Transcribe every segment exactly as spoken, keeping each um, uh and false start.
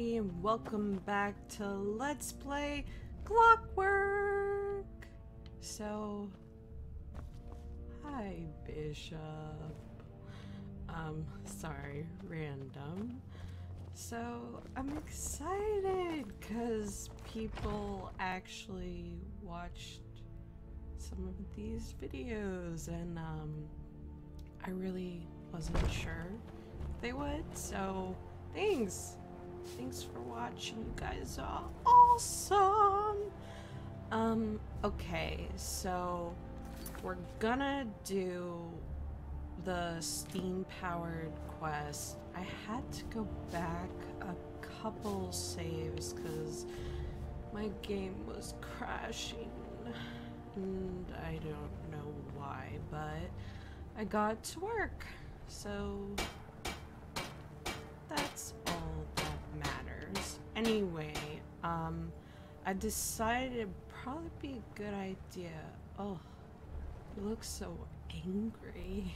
everybody, and welcome back to Let's Play Clockwork. So, hi Bishop. Um, sorry, random. So, I'm excited because people actually watched some of these videos, and um, I really wasn't sure they would, so thanks. Thanks for watching. You guys are awesome. Um, okay, so we're gonna do the steam-powered quest. I had to go back a couple saves because my game was crashing, and I don't know why, but I got to work, so that's all that matters. Anyway, um, I decided it'd probably be a good idea. Oh, you look so angry.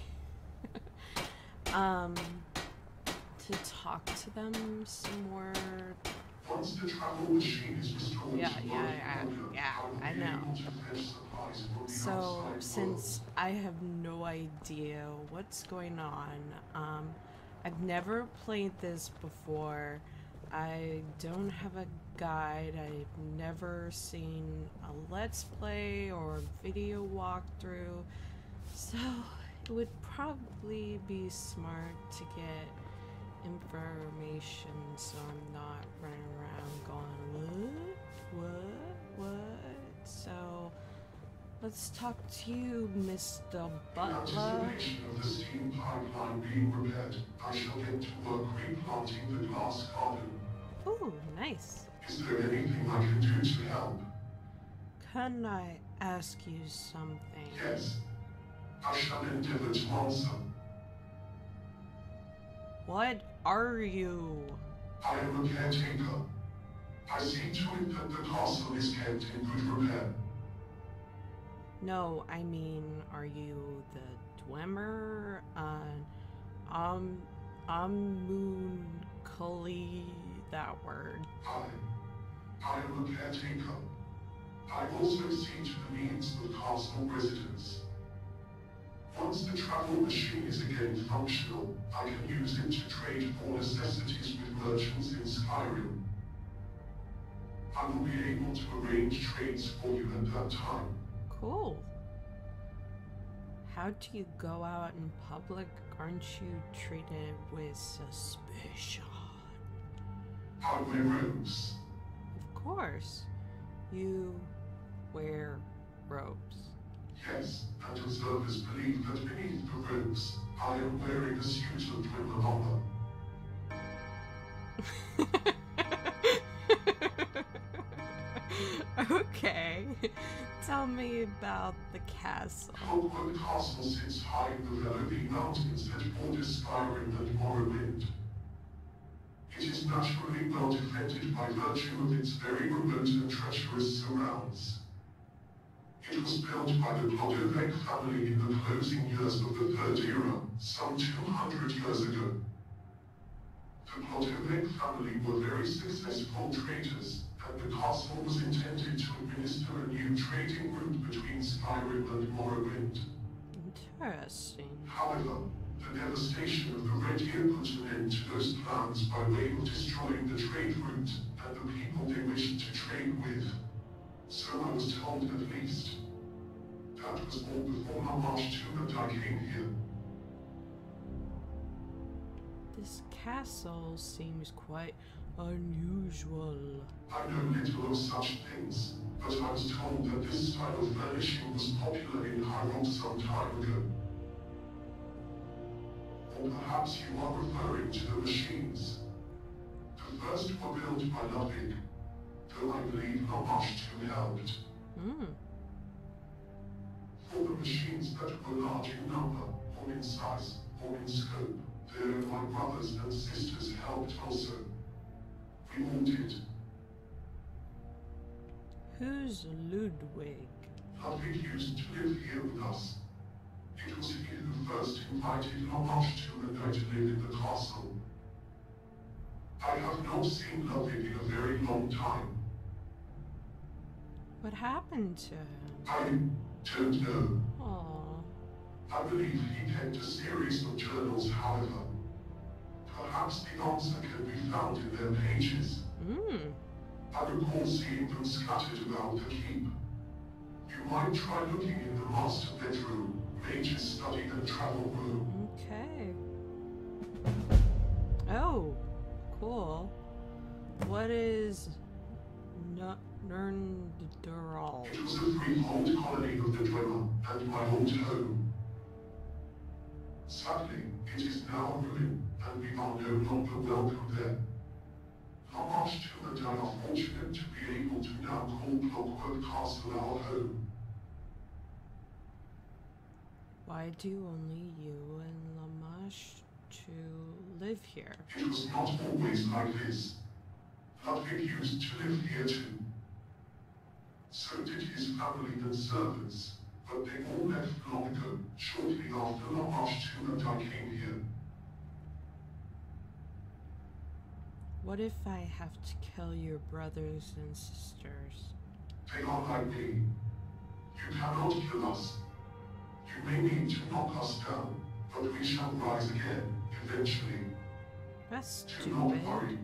um, to talk to them some more. Once the travel machine is restored Yeah, to yeah, working yeah, order, yeah, I I will be know. able to fetch supplies from the So, outside since world. I have no idea what's going on, um, I've never played this before. I don't have a guide. I've never seen a Let's Play or a video walkthrough. So, it would probably be smart to get information so I'm not running around going, what, what, what? So, let's talk to you, Mister In Butler. anticipation of the steam pipeline being repaired, I shall get to work replanting the glass garden. Ooh, nice. Is there anything I can do to help? Can I ask you something? Yes. I shall endeavor to answer. What are you? I am a caretaker. I see to it that the castle is kept in good repair. No, I mean, are you the Dwemer? Uh, um, Amun Cully, that word. I, I am a caretaker. I also see to the needs of castle residents. Once the travel machine is again functional, I can use it to trade for necessities with merchants in Skyrim. I will be able to arrange trades for you at that time. Cool. How do you go out in public? Aren't you treated with suspicion? I wear robes. Of course. You wear robes. Yes, and observers believe that beneath the robes, I am wearing a suit of Dwemer armor. Okay. Tell me about the castle. Clockwork Castle sits high in the Velodine Mountains that border Skyrim and Morrowind. It is naturally well defended by virtue of its very remote and treacherous surrounds. It was built by the Clodovec family in the closing years of the Third Era, some two hundred years ago. The Clodovec family were very successful traders, and the castle was intended to administer a new trading route between Skyrim and Morrowind. Interesting. However, the devastation of the Red Year put an end to those plans by way of destroying the trade route and the people they wished to trade with. So I was told, at least. That was all before my march to and I came here. This castle seems quite unusual. I know little of such things, but I was told that this style of furnishing was popular in Hyrule some time ago. Or perhaps you are referring to the machines. The first were built by Ludwig, though I believe Namash too helped. Hmm. For the machines that were large in number, or in size, or in scope, there my brothers and sisters helped also. We all did. Who's Ludwig? Ludwig used to live here with us. It was he who first invited Namash to and I to live in the castle. I have not seen Ludwig in a very long time. What happened to him? I don't know. Oh. I believe he kept a series of journals, however. Perhaps the answer can be found in their pages. Hmm. I recall seeing them scattered about the keep. You might try looking in the master bedroom, mage's study and travel room. Okay. Oh, cool. What is Nernderal? It was a freehold colony of the Dwemer and my old home. Sadly, it is now a ruin, and we are no longer welcome there. Lamash Two and I are fortunate to be able to now call Clockwork Castle our home. Why do only you and Lamash to live here? It was not always like this. Ludwig used to live here too. So did his family and servants, but they all left long ago, shortly after Lamash Two and I came here. What if I have to kill your brothers and sisters? They are like me. You cannot kill us. You may need to knock us down, but we shall rise again, eventually. That's Do not stupid. worry.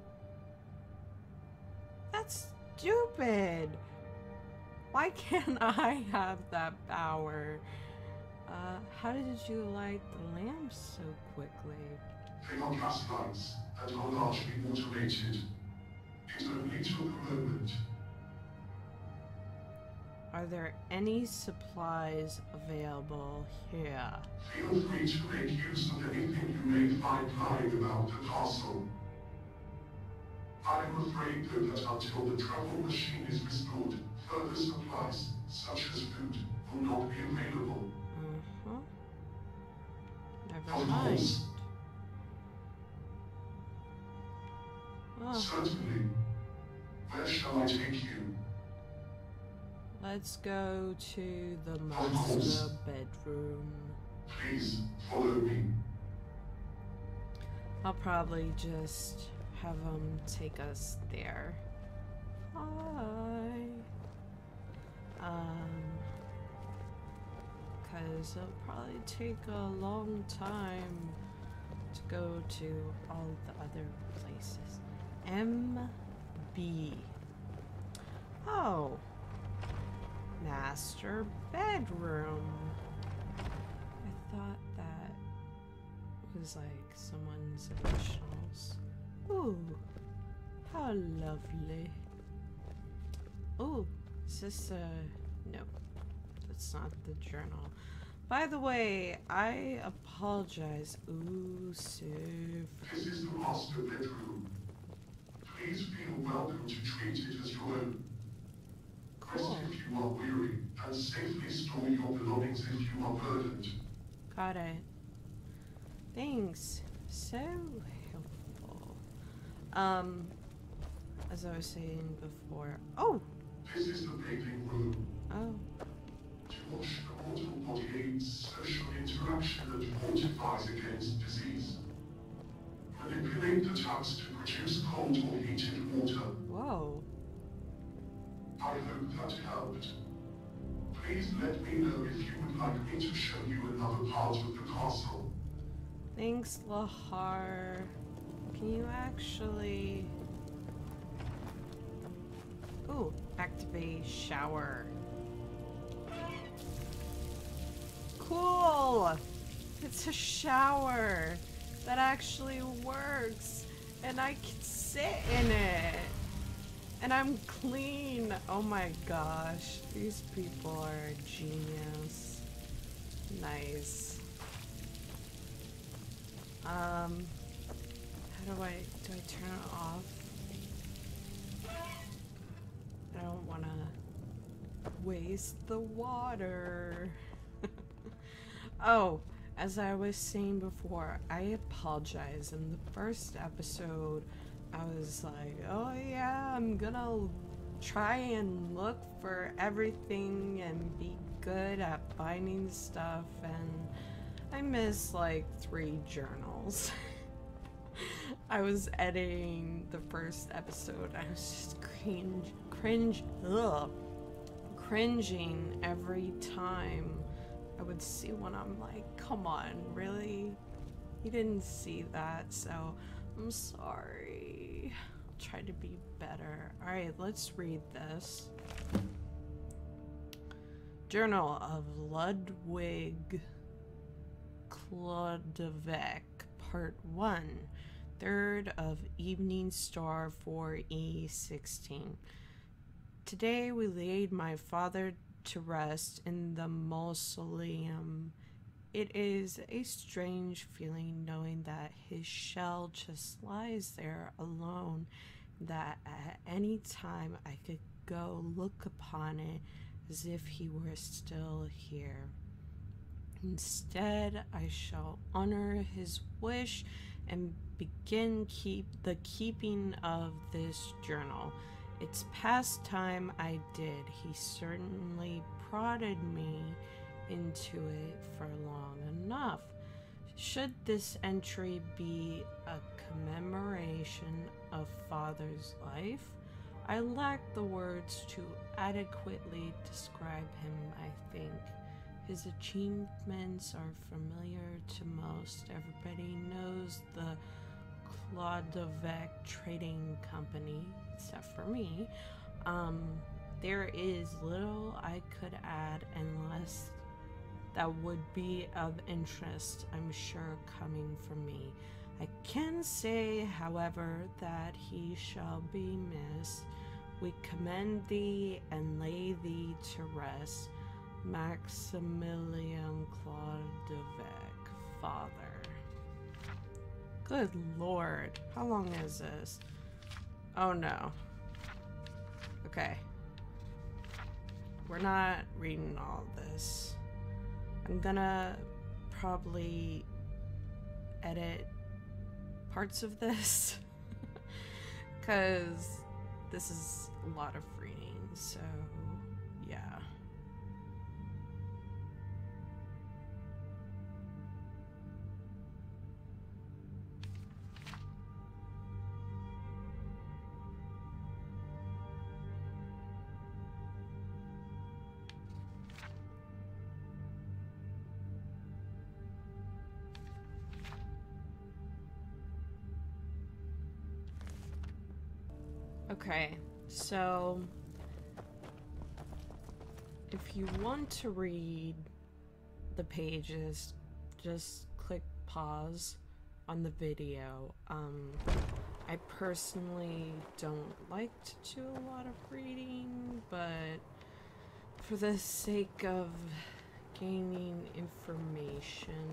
That's stupid. Why can't I have that power? Uh, how did you light the lamps so quickly? They are gas lights, and are largely automated. It only took a moment. Are there any supplies available here? Feel free to make use of anything you may find lying about the castle. I am afraid, though, that until the travel machine is restored, further supplies, such as food, will not be available. Uh-huh. Never Of mind. course. Oh, Certainly. Where shall I take you? let's go to the course. master bedroom. Please, follow me. I'll probably just have them take us there. Hi. Um, cause it'll probably take a long time to go to all the other places. M B. Oh. Master bedroom. I thought that was like someone's initials. Ooh, how lovely. Ooh, is this a... no, that's not the journal. By the way, I apologize. Ooh, Sif. This is the master bedroom. Please feel welcome to treat it as your own. Rest Cool. if you are weary, and safely store your belongings if you are burdened. Got it. Thanks. So helpful. Um, as I was saying before. Oh! This is the bathing room. Oh. To wash the mortal body aids social interaction and fortifies against disease. Manipulate the taps to produce cold or heated water. Whoa. I hope that helped. Please let me know if you would like me to show you another part of the castle. Thanks, Lahar. Can you actually... ooh, activate shower. Cool! It's a shower that actually works, and I can sit in it. And I'm clean. Oh my gosh, these people are genius. Nice. Um, how do I, do I turn it off? I don't want to waste the water. Oh, as I was saying before, I apologize. In the first episode, I was like, oh yeah, I'm gonna try and look for everything and be good at finding stuff, and I missed like three journals. I was editing the first episode. I was just cringe, cringe, ugh, cringing every time I would see one. I'm like, come on, really? You didn't see that, so I'm sorry. I'll try to be better. Alright, let's read this. Journal of Ludwig Clodovec, Part one. Third of Evening Star four E sixteen. Today we laid my father to rest in the mausoleum. It is a strange feeling knowing that his shell just lies there alone, that at any time I could go look upon it as if he were still here. Instead, I shall honor his wish and begin keep the keeping of this journal. It's past time I did. He certainly prodded me into it for long enough. Should this entry be a commemoration of father's life? I lack the words to adequately describe him, I think. His achievements are familiar to most. Everybody knows the Clodovec Trading Company, except for me. Um, there is little I could add unless that would be of interest, I'm sure, coming from me. I can say, however, that he shall be missed. We commend thee and lay thee to rest. Maximilian Clodovec, Father. Good Lord. How long is this? Oh no. Okay. We're not reading all this. I'm gonna probably edit parts of this because this is a lot of reading, so yeah. Okay, so if you want to read the pages, just click pause on the video. Um, I personally don't like to do a lot of reading, but for the sake of gaining information,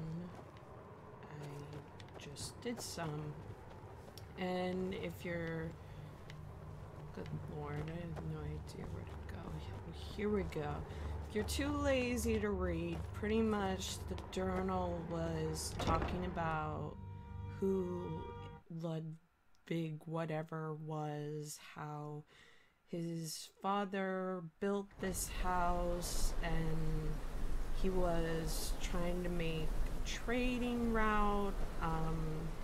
I just did some. And if you're Good Lord, I have no idea where to go. Here we go. If you're too lazy to read, pretty much the journal was talking about who Ludwig whatever was, how his father built this house and he was trying to make a trading route um,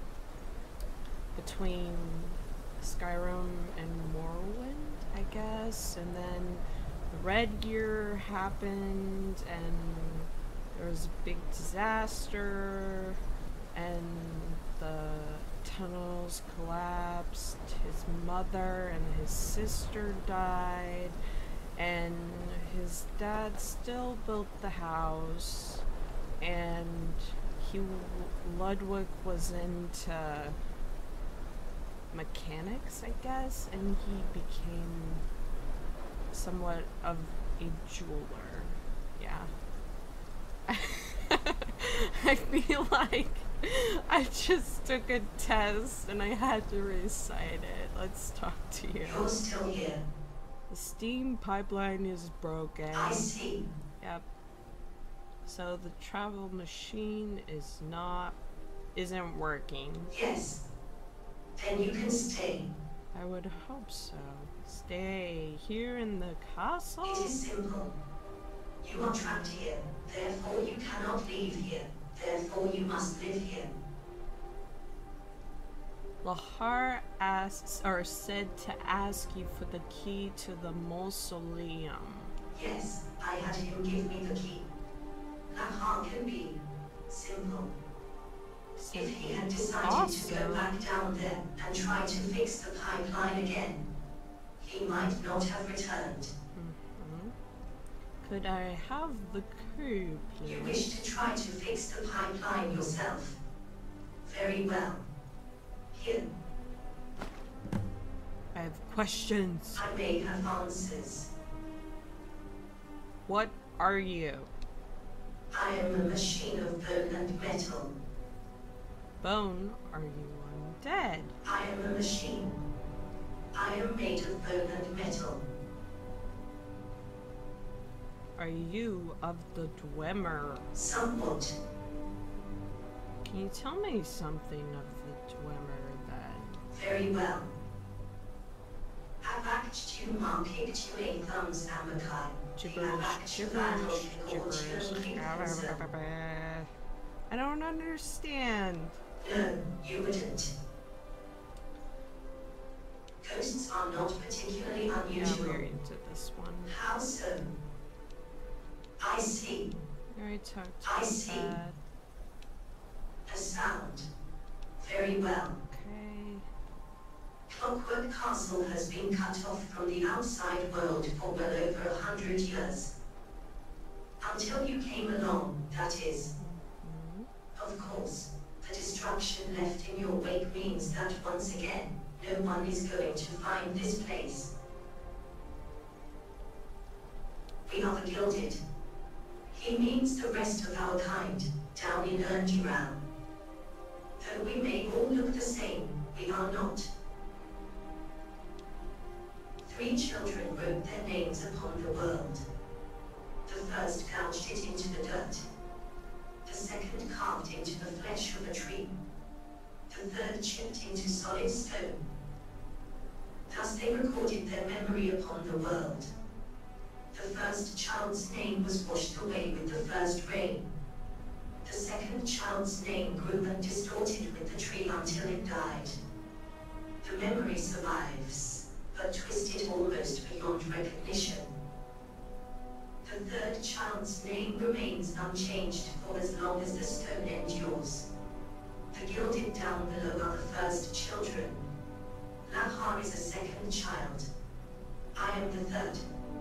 between Skyrim and Morrowind, I guess, and then the Red Year happened and there was a big disaster and the tunnels collapsed, his mother and his sister died, and his dad still built the house, and he Ludwig was into mechanics, I guess, and he became somewhat of a jeweler. Yeah. I feel like I just took a test and I had to recite it. Let's talk to you. You're still here. The steam pipeline is broken. I see. Yep. So the travel machine is not, isn't working. Yes. Then you can stay. I would hope so. Stay here in the castle? It is simple. You are trapped here, therefore you cannot leave here. Therefore you must live here. Lahar asks, or said to ask you for the key to the mausoleum. Yes, I had him give me the key. Lahar can be simple. If he had decided Also, to go back down there and try to fix the pipeline again, he might not have returned. mhm. Could I have the key, please? You wish to try to fix the pipeline yourself. Very well. Here, I have questions. I may have answers. What are you? I am a machine of bone and metal. Bone, are you undead? I am a machine. I am made of bone and metal. Are you of the Dwemer? Somewhat. Can you tell me something of the Dwemer then? Very well. Avact you market you a thumbs amakai. Gibberish, gibberish, gibberish. I don't understand. No, you wouldn't. Ghosts are not particularly Yeah, unusual. we're into this one. How so? I see. We already talked I about see. that. A sound. Very well. Okay. Clockwork Castle has been cut off from the outside world for well over a hundred years. Until you came along, that is. Mhm. Of course, the destruction left in your wake means that once again, no one is going to find this place. We are the Gilded. He means the rest of our kind, down in Erngiral. Though we may all look the same, we are not. Three children wrote their names upon the world. The first gouged it into the dirt. The second carved into the flesh of a tree. The third chipped into solid stone. Thus they recorded their memory upon the world. The first child's name was washed away with the first rain. The second child's name grew and distorted with the tree until it died. The memory survives, but twisted almost beyond recognition. The third child's name remains unchanged for as long as the stone endures. The Gilded down below are the first children. Lahar is a second child. I am the third.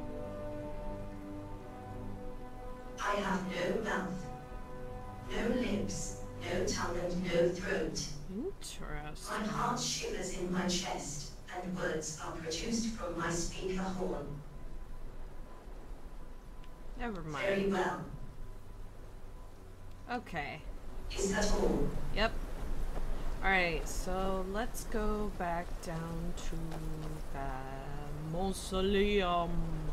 I have no mouth, no lips, no tongue and no throat. Interesting. My heart shivers in my chest, and words are produced from my speaker horn. Never mind. Very well. Okay. Is that all? Yep. Alright, so let's go back down to the mausoleum.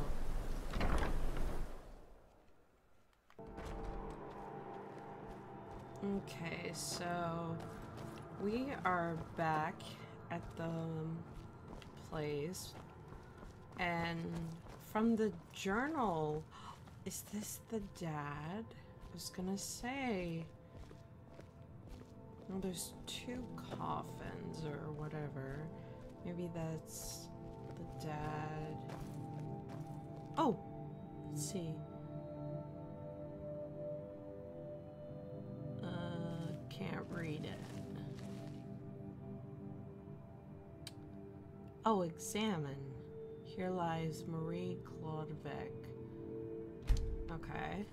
Okay, so we are back at the place, and from the journal, is this the dad? I was gonna say, well, there's two coffins or whatever. Maybe that's the dad. Oh, let's see. Uh, can't read it. Oh, examine. Here lies Marie Claudevec. Okay.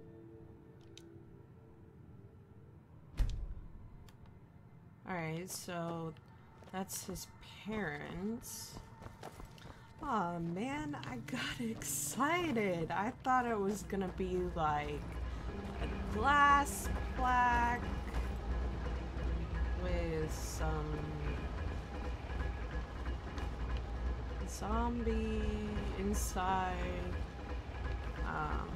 Alright, so that's his parents. Oh man, I got excited. I thought it was gonna be like a glass plaque with some zombie inside. Um,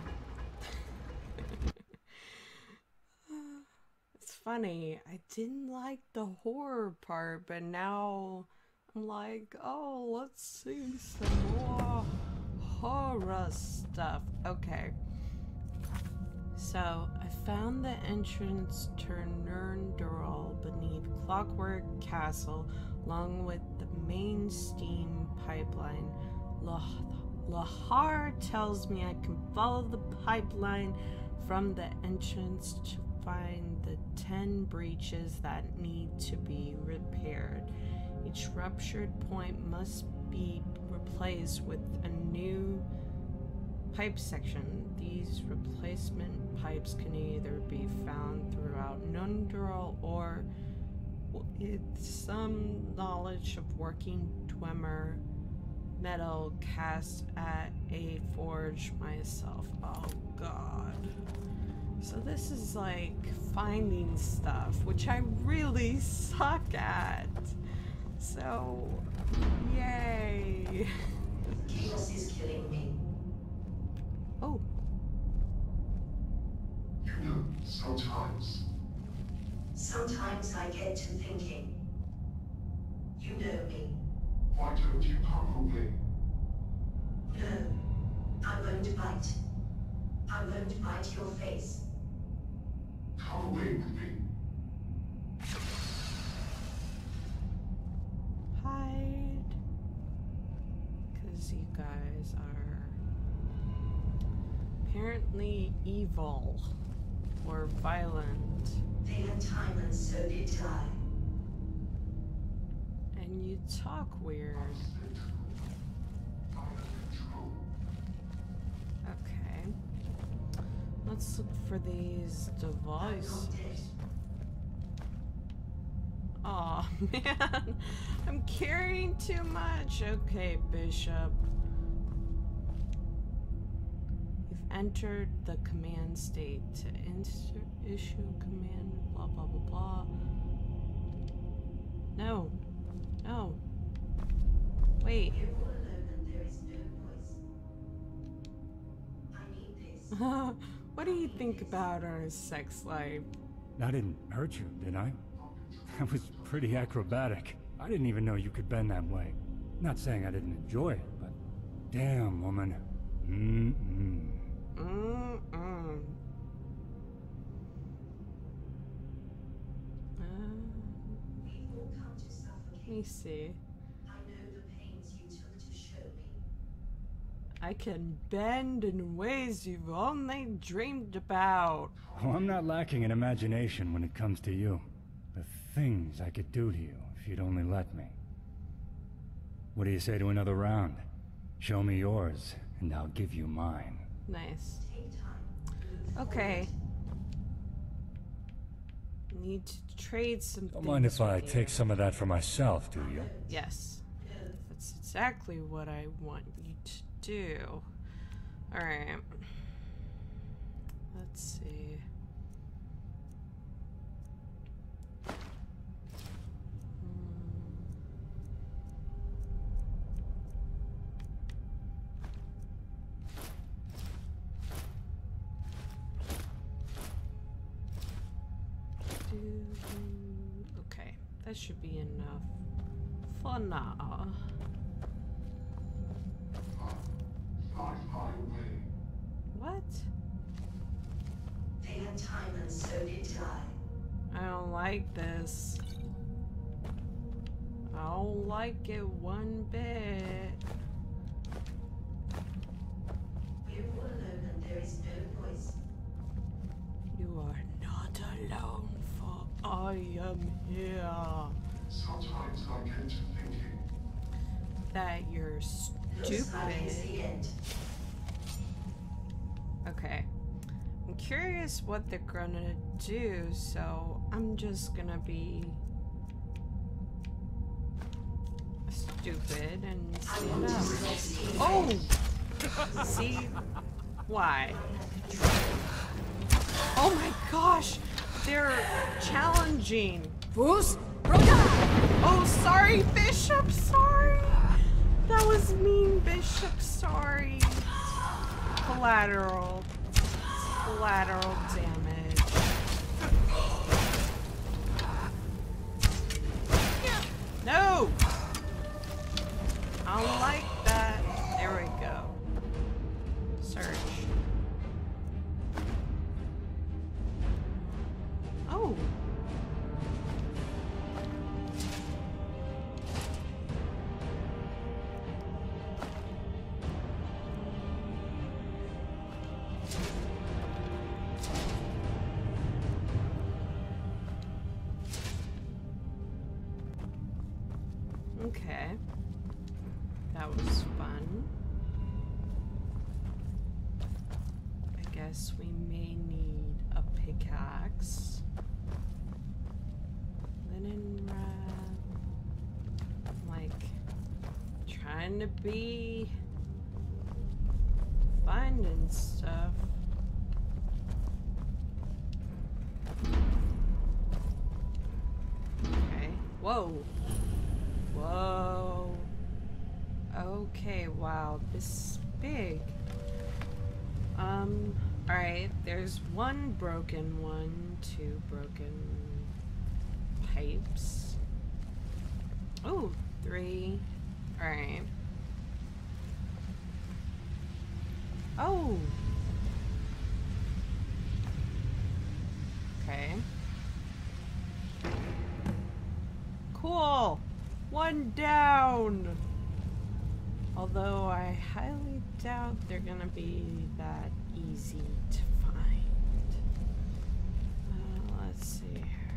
it's funny, I didn't like the horror part, but now I'm like, oh, let's see some more horror stuff. Okay. So, I found the entrance to Nurndurl beneath Clockwork Castle, along with the main steam pipeline. Lah Lahar tells me I can follow the pipeline from the entrance to find the ten breaches that need to be repaired. Each ruptured point must be replaced with a new pipe section. These replacement pipes can either be found throughout Nurndurl or with some knowledge of working Dwemer metal cast at a forge myself. Oh god. So this is like finding stuff, which I really suck at. So, yay. Chaos is killing me. Oh. You know, sometimes. Sometimes I get to thinking. You know me. Why don't you come away? No. I won't bite. I won't bite your face. Come away with me. Hide. Because you guys are apparently evil or violent. They had time and so did I. And you talk weird. Okay. Let's look for these devices. Aw, man. I'm carrying too much. Okay, Bishop. You've entered the command state to issue command, blah, blah, blah, blah. No. No. Wait. We're all alone and there is no voice. I need this. What do you think about our sex life? I didn't hurt you, did I? That was pretty acrobatic. I didn't even know you could bend that way. Not saying I didn't enjoy it, but damn, woman. Mm-mm. Mm-mm. Uh, We've all come to suffocate. let me see. I know the pains you took to show me. I can bend in ways you've only dreamed about. Oh, I'm not lacking in imagination when it comes to you. The things I could do to you if you'd only let me. What do you say to another round? Show me yours, and I'll give you mine. Nice. Take time. Okay. Need to trade some Don't things mind if I with you. take some of that for myself, do you? Yes. That's exactly what I want you to do. Alright. Let's see. Okay, that should be enough for now. Fly, fly away. What? They had time and so did I. I don't like this. I don't like it one bit. We're all alone and there is no voice. You are not alone, for I am here. Sometimes I get to thinking. That you're Looks like it's stupid. the end. Okay. I'm curious what they're gonna do, so I'm just gonna be stupid and I stand want to up. succeed. Oh! See? Why? Oh my gosh! They're challenging. Bruce? Oh, sorry, Bishop, sorry. That was mean, Bishop, sorry. Collateral. Collateral damage. No! I don't like that. There we go. Search. Okay. That was fun. I guess we may need a pickaxe. Linen wrap. I'm like trying to be finding stuff. Okay. Whoa. Whoa. Okay, wow, this is big. Um, alright, there's one broken one, two broken pipes. Oh, three. Alright. Oh! Okay. Cool! One down! Although I highly doubt they're gonna be that easy to find. Uh, let's see here.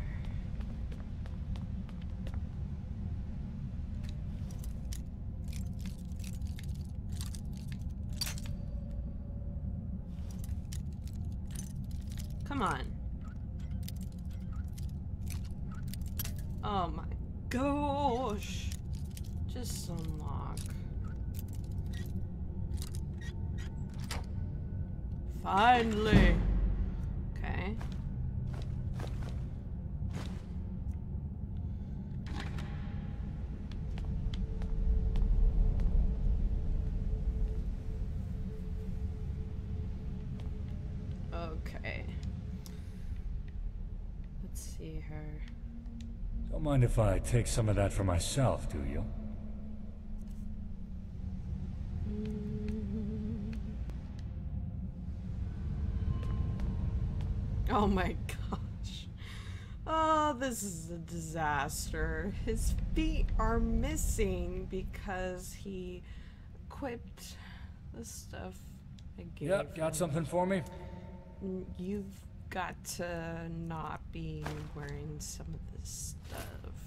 Come on. Oh my gosh. Just unlock. Finally. Okay. Okay. Let's see her. Don't mind if I take some of that for myself, do you? Oh my gosh. Oh, this is a disaster. His feet are missing because he equipped the stuff I gave Yep, got him. something for me? You've got to not be wearing some of this stuff.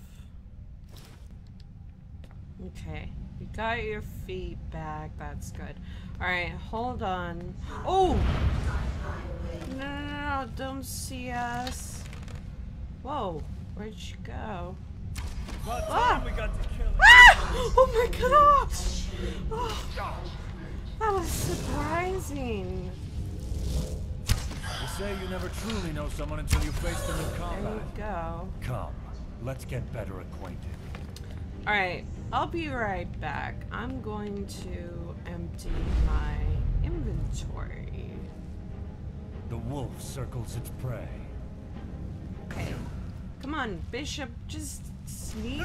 Okay, you got your feet back. That's good. Alright, hold on. Oh! No, no, no, no, don't see us. Whoa, where'd you go? Ah! We got to kill Ah! Oh my gosh! Oh, that was surprising. They say you never truly know someone until you face them in There combat. you go. Come, let's get better acquainted. Alright, I'll be right back. I'm going to empty my inventory. The wolf circles its prey. Okay. Come on, Bishop, just sneak.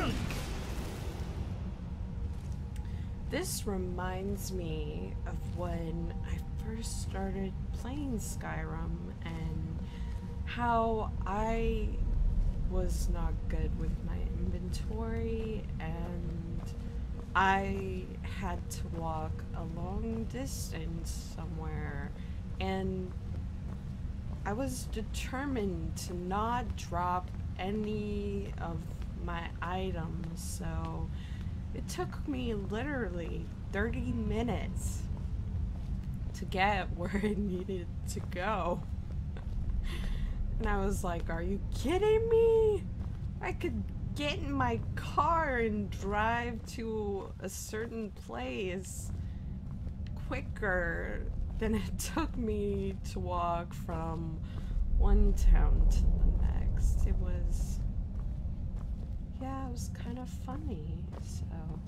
This reminds me of when I first started playing Skyrim and how I was not good with my inventory and I had to walk a long distance somewhere, and I was determined to not drop any of my items, so it took me literally thirty minutes to get where I needed to go. And I was like, are you kidding me? I could get in my car and drive to a certain place quicker than it took me to walk from one town to the next. It was, yeah, it was kind of funny, so.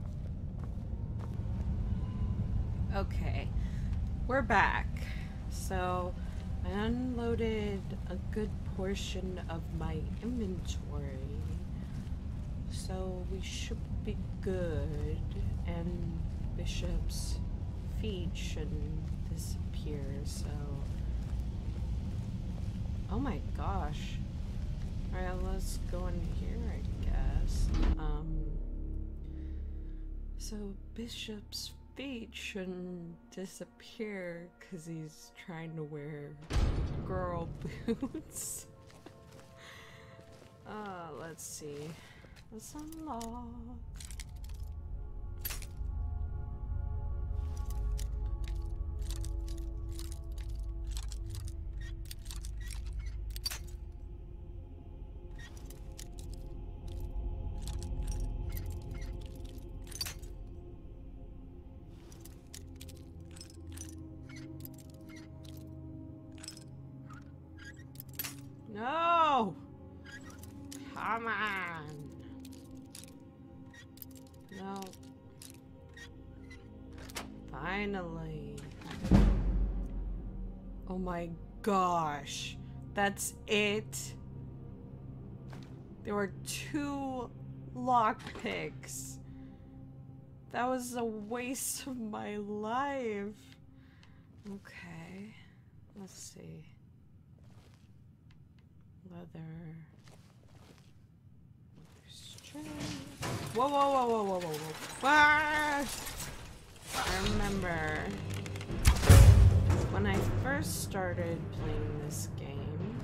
Okay, we're back. So, I unloaded a good portion of my inventory, so we should be good, and Bishop's feet shouldn't disappear, so... Oh my gosh. Alright, let's go in here, I guess. Um... So, Bishop's feet shouldn't disappear because he's trying to wear girl boots. uh, let's see. Let's unlock. No! Come on! No. Finally. Oh my gosh. That's it? There were two lockpicks. That was a waste of my life. Okay. Let's see. Leather. String. Whoa, whoa, whoa, whoa, whoa, whoa, whoa. Ah! I remember when I first started playing this game,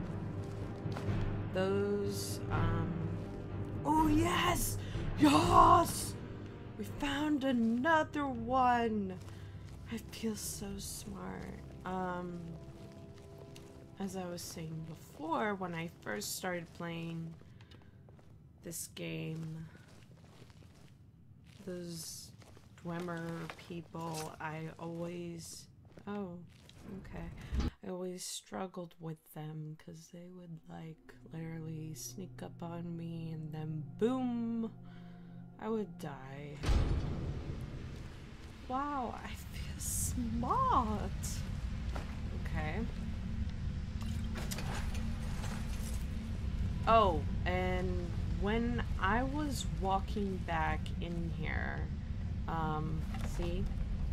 those, um, oh yes! Yes! We found another one! I feel so smart. Um, as I was saying before, when I first started playing this game, those Dwemer people, I always, oh, okay. I always struggled with them because they would like literally sneak up on me and then boom, I would die. Wow, I feel smart. Okay. Oh, and when I was walking back in here, um, see?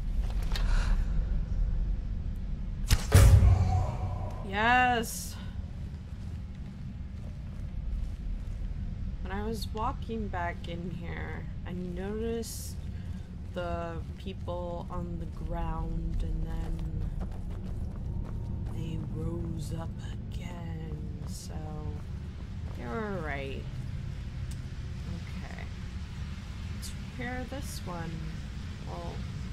Yes! When I was walking back in here, I noticed the people on the ground and then they rose up again, so they were right. Okay. Let's repair this one. Well,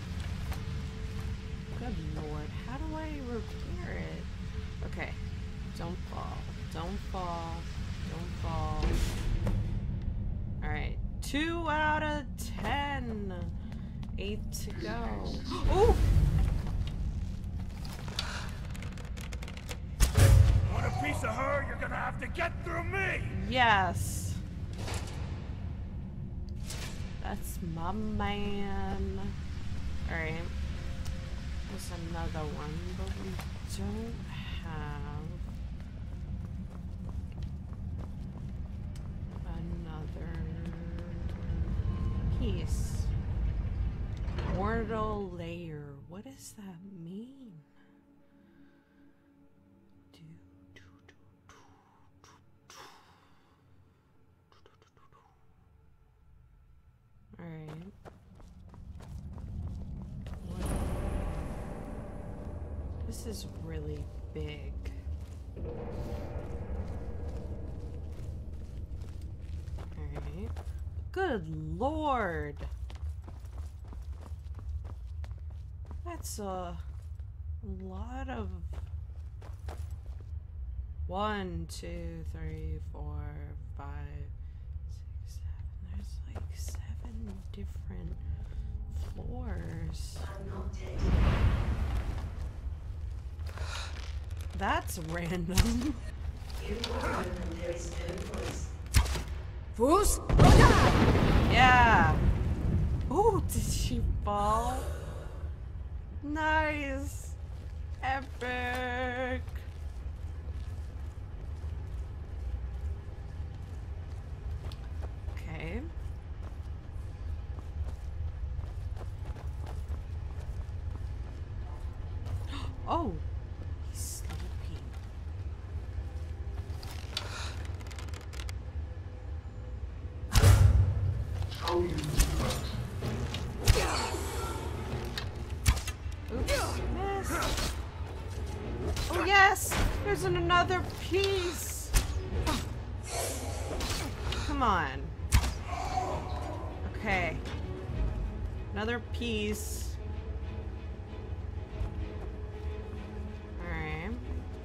good lord, how do I repair it? Okay, don't fall, don't fall, don't fall. Alright, two out of ten. Eight to go. Oh! Want a piece of her? You're gonna have to get through me! Yes. That's my man. Alright. There's another one, but we don't have another piece. Mortal layer. What does that mean? Alright. This is really big. Alright. Good lord! That's a lot of... One, two, three, four, five, six, seven. There's like seven different floors. I'm not dead. That's random. You will know when there is no voice. Fools! Yeah. Oh, did she fall? Nice. Epic. Okay. Oh, he's sleeping. How you do that? Oops, missed. Oh yes, there's an another piece. Come on. Okay. Another piece. Alright.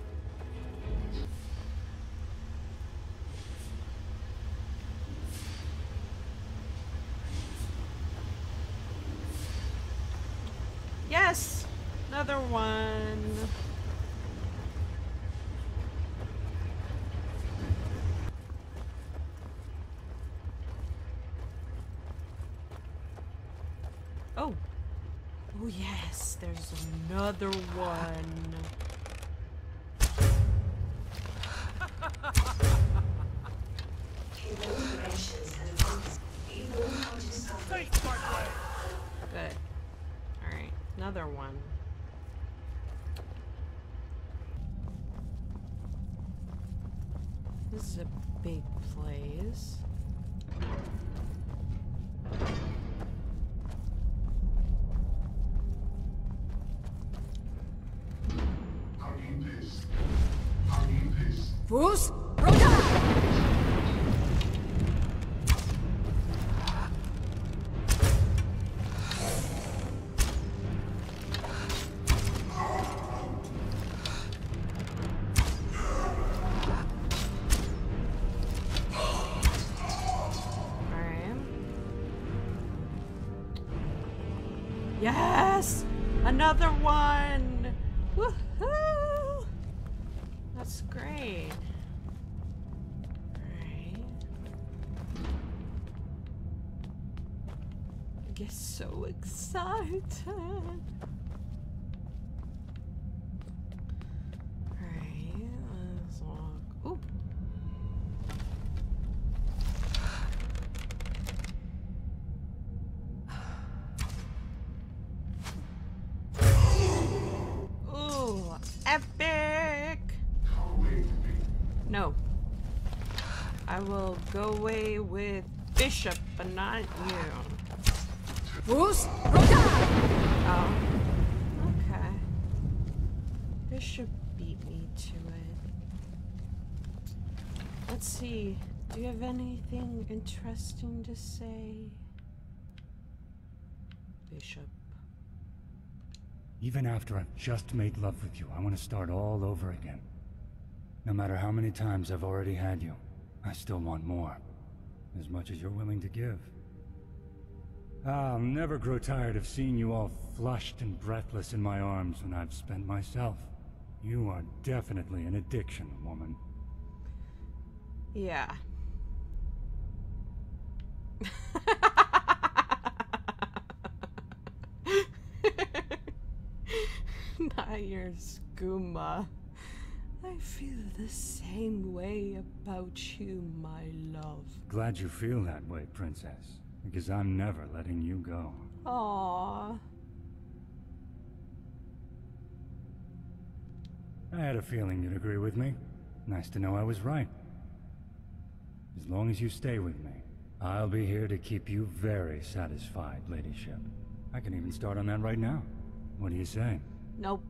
Yes! Another one. Oh yes, there's another one. In all directions and once, we all come to suffer. Good. Alright, another one. This is a big place. I need this. I need this. Fus, Roda! Yes! Another one! Woohoo! That's great. Alright. I get so excited. Alright, let's walk. Ooh! Epic! Come away from me. No. I will go away with Bishop, but not you. Fus, Roda! Oh. Okay. Bishop beat me to it. Let's see. Do you have anything interesting to say? Bishop. Even after I've just made love with you, I want to start all over again. No matter how many times I've already had you, I still want more. As much as you're willing to give. I'll never grow tired of seeing you all flushed and breathless in my arms when I've spent myself. You are definitely an addiction, woman. Yeah. Not your skooma. I feel the same way about you, my love. Glad you feel that way, Princess. Because I'm never letting you go. Aww. I had a feeling you'd agree with me. Nice to know I was right. As long as you stay with me, I'll be here to keep you very satisfied, Ladyship. I can even start on that right now. What do you say? Nope.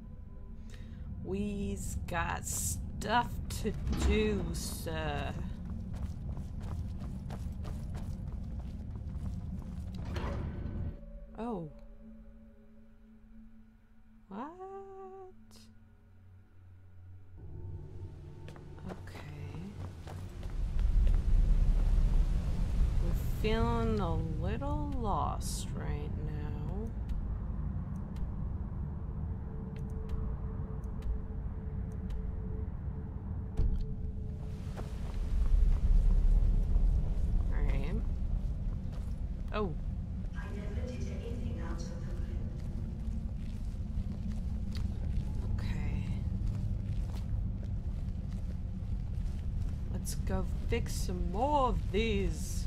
We's got stuff to do, sir. Oh. What? Okay. We're feeling a little lost right now. Alright. Oh. I never did anything out of the blue. Okay. Let's go fix some more of these.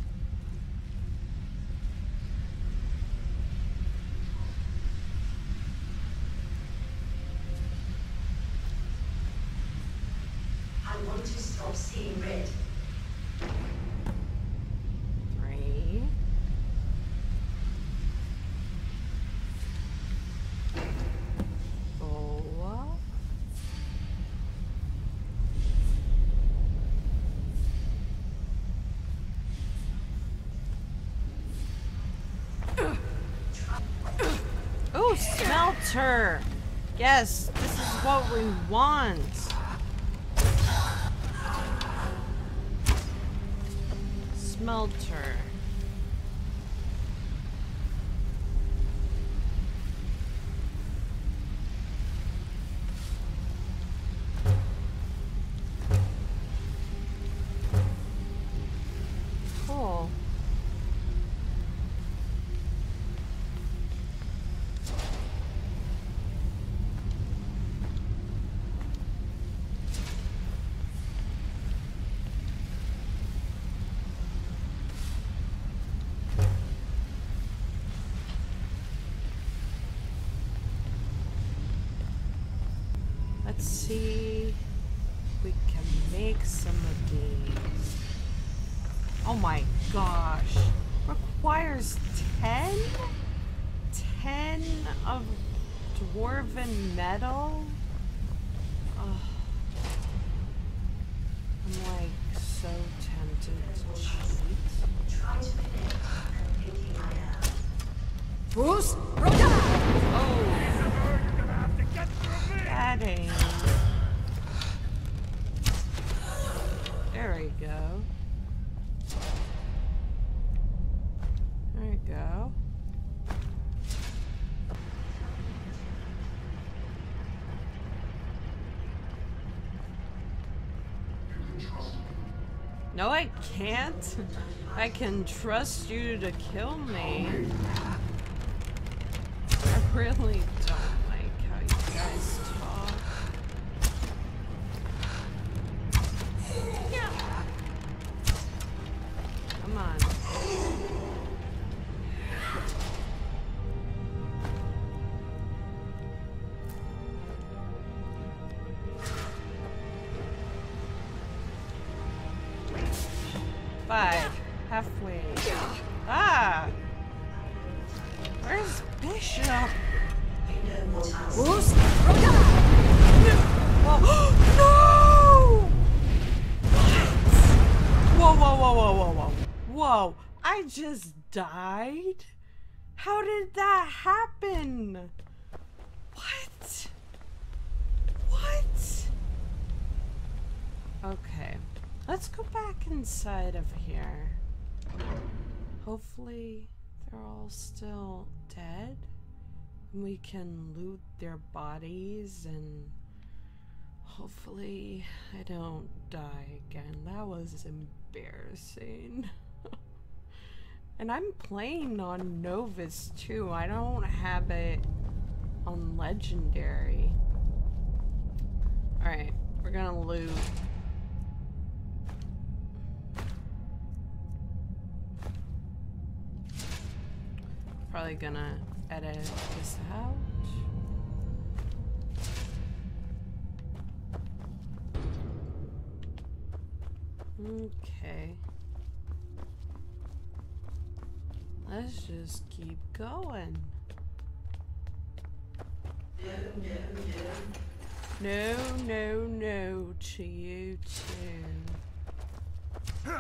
I want to stop seeing red. Three. Four. Oh, smelter! Yes, this is what we want. Smelter. Cool. Let's see if we can make some of these. Oh my gosh. Requires ten? ten of dwarven metal? Oh. I'm like so tempted to cheat. Try to connect and thinking I am. Bruce, Rhoda! Oh, that ain't. There we go. There we go. No, I can't. I can trust you to kill me. I really don't like how you guys talk. Come on. Five. Halfway. Ah! Where's Bishop? You know what I'll say. Bruce, Rhoda! Whoa. No! What? Whoa, whoa, whoa, whoa, whoa, whoa. Whoa. I just died? How did that happen? What? What? Okay. Let's go back inside of here. Hopefully they're all still dead. We can loot their bodies and hopefully I don't die again. That was embarrassing. And I'm playing on Novus too. I don't have it on Legendary. Alright, we're gonna loot. Probably gonna edit this out. Okay. Let's just keep going. No, no, no to you too.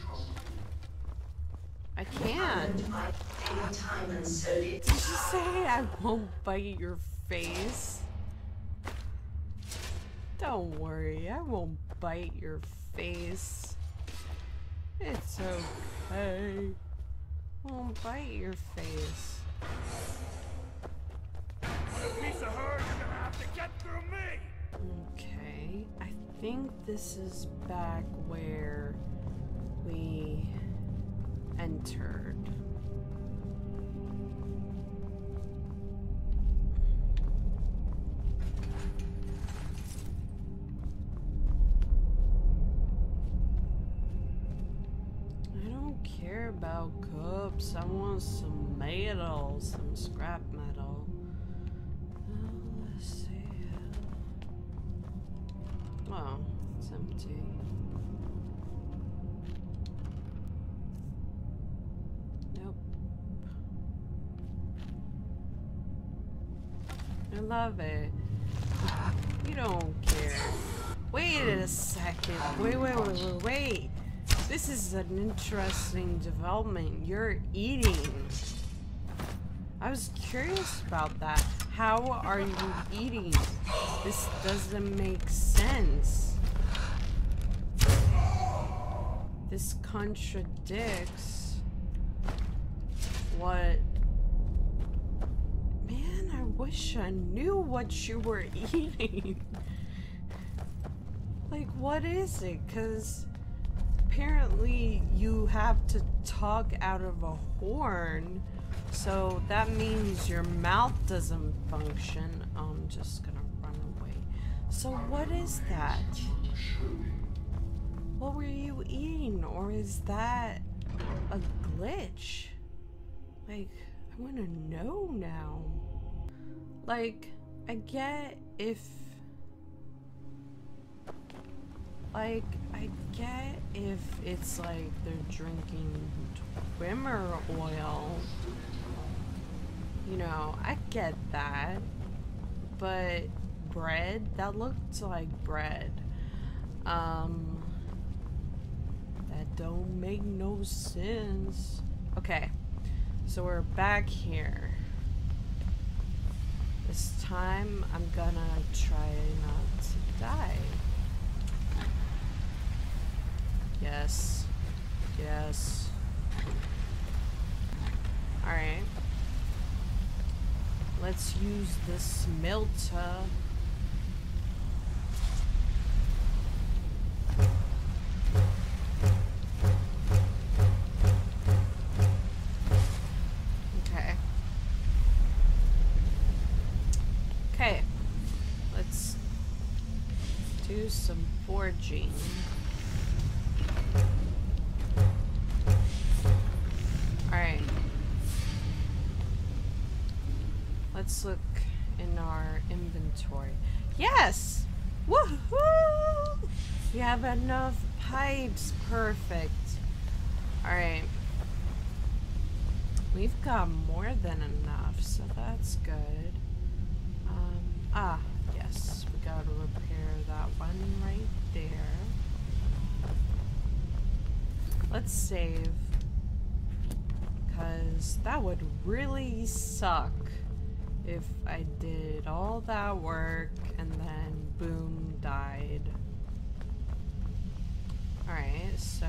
I can't. Time and so did Did you say I won't bite your face? Don't worry, I won't bite your face. It's okay. I won't bite your face. A piece of her, you're gonna have to get through me! Okay, I think this is back where we entered. I don't care about cups. I want some metal, some scrap metal. Oh, let's see. Oh, it's empty. Nope. I love it. You don't care. Wait a second. Wait, wait, wait, wait, wait. This is an interesting development. You're eating. I was curious about that. How are you eating? This doesn't make sense. This contradicts what... Man, I wish I knew what you were eating. Like, what is it? Because apparently you have to talk out of a horn, so that means your mouth doesn't function. Oh, I'm just gonna run away. So what is that? What were you eating? Or is that a glitch? Like, I want to know now. Like, I get if like, I get if it's like they're drinking Twimmer oil. You know, I get that. But bread? That looked like bread. Um, that don't make no sense. Okay, so we're back here. This time, I'm gonna try not to die. Yes. Yes. Alright. Let's use the smelter. Okay. Okay. Let's do some forging. Alright. Let's look in our inventory. Yes! Woohoo! We have enough pipes. Perfect. Alright. We've got more than enough, so that's good. Um, ah, yes. We gotta repair that one right there. Let's save. Because that would really suck if I did all that work and then boom, died. Alright, so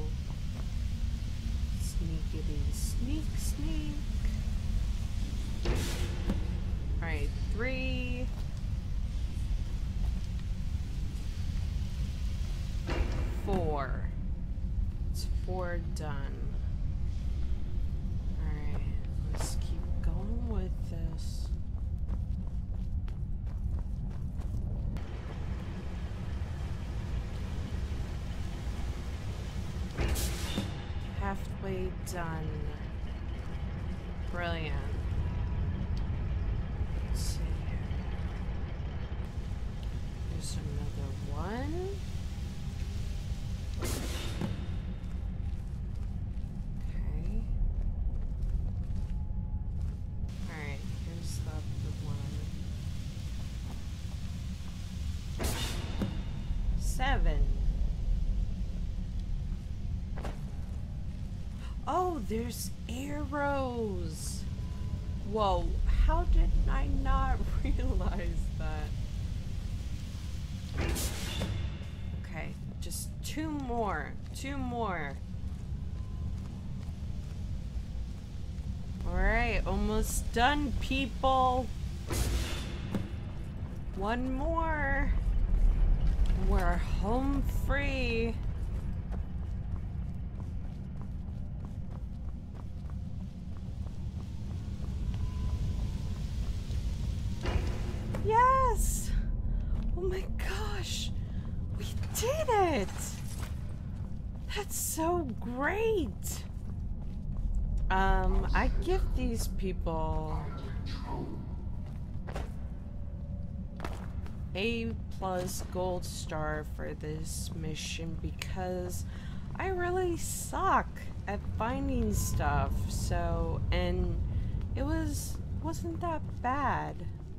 sneakity sneak sneak. Alright, three. Four. It's four done. Alright, let's keep going with this. Halfway done. Brilliant. Let's see here. There's another one. Okay. Alright, here's the other one. Seven. Oh, there's arrows. Whoa, how did I not realize that? Okay, just two more. Two more. Alright, almost done, people. One more. We're home free. Yes! Oh my gosh! We did it! That's so great! Um, I give these people A plus gold star for this mission because I really suck at finding stuff, so, and it was, wasn't that bad.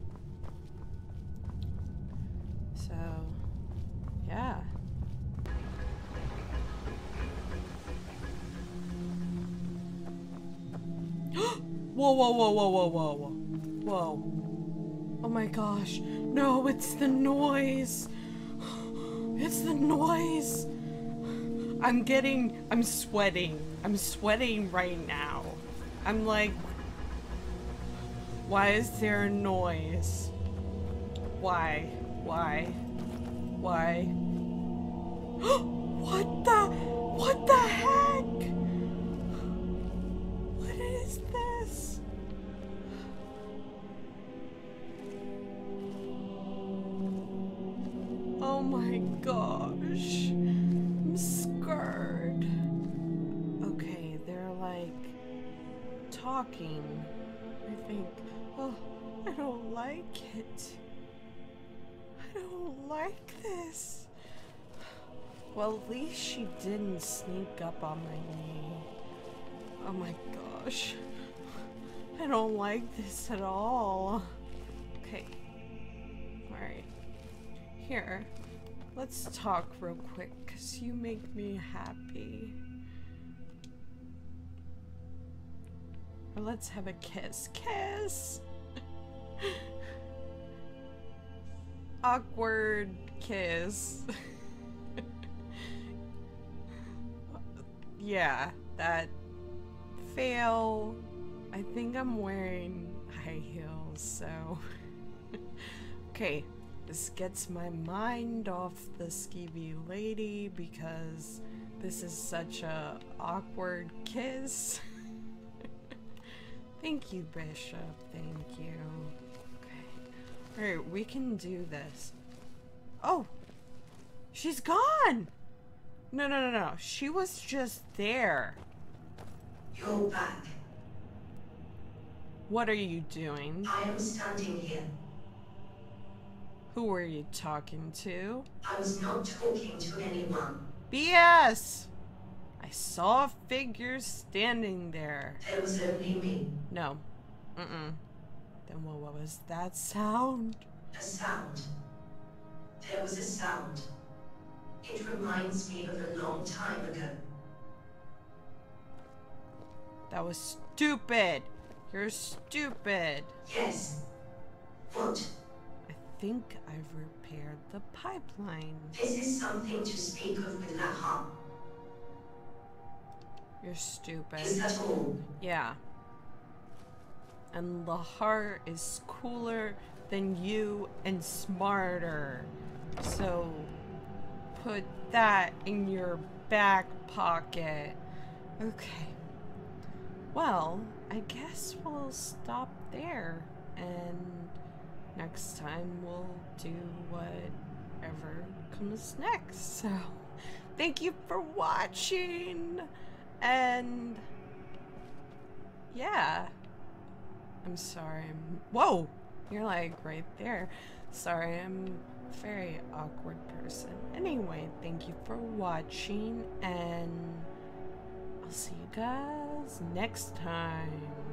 So, yeah. Whoa, whoa, whoa, whoa, whoa, whoa, whoa. Whoa. Oh my gosh. No, it's the noise. It's the noise. I'm getting, I'm sweating. I'm sweating right now. I'm like, why is there a noise? Why? Why? Why? What the? What the heck? What is this? Oh my gosh. I'm scared. Okay, they're like talking. I think, oh, I don't like it. I don't like this. Well, at least she didn't sneak up on my knee. Oh my gosh. I don't like this at all. Okay. Alright. Here. Let's talk real quick, because you make me happy. Or let's have a kiss. Kiss! Awkward kiss. Yeah, that fail. I think I'm wearing high heels, so okay, this gets my mind off the skeevy lady because this is such a awkward kiss. Thank you, Bishop. Thank you. Okay. Alright, we can do this. Oh! She's gone! No, no, no, no. She was just there. You're back. What are you doing? I am standing here. Who were you talking to? I was not talking to anyone. B S! I saw a figure standing there. There was only me. No. Mm-mm. Then what, what was that sound? A sound. There was a sound. It reminds me of a long time ago. That was stupid. You're stupid. Yes. What? I think I've repaired the pipeline. This is something to speak of with Lahar. You're stupid. Is that all? Yeah. And Lahar is cooler than you and smarter. So put that in your back pocket. Okay. Well, I guess we'll stop there. And next time we'll do whatever comes next. So thank you for watching. And yeah. I'm sorry. I'm, whoa! You're like right there. Sorry, I'm a very awkward person. Anyway, thank you for watching, and I'll see you guys next time.